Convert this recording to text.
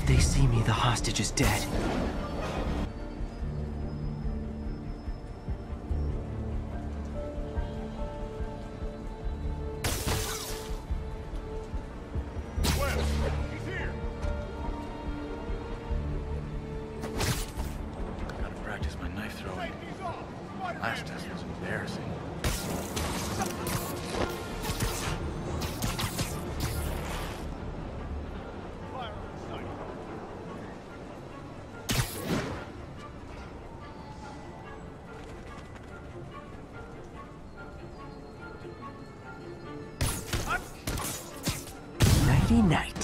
If they see me, the hostage is dead. Gotta practice my knife throwing. Last test was embarrassing. Nighty night.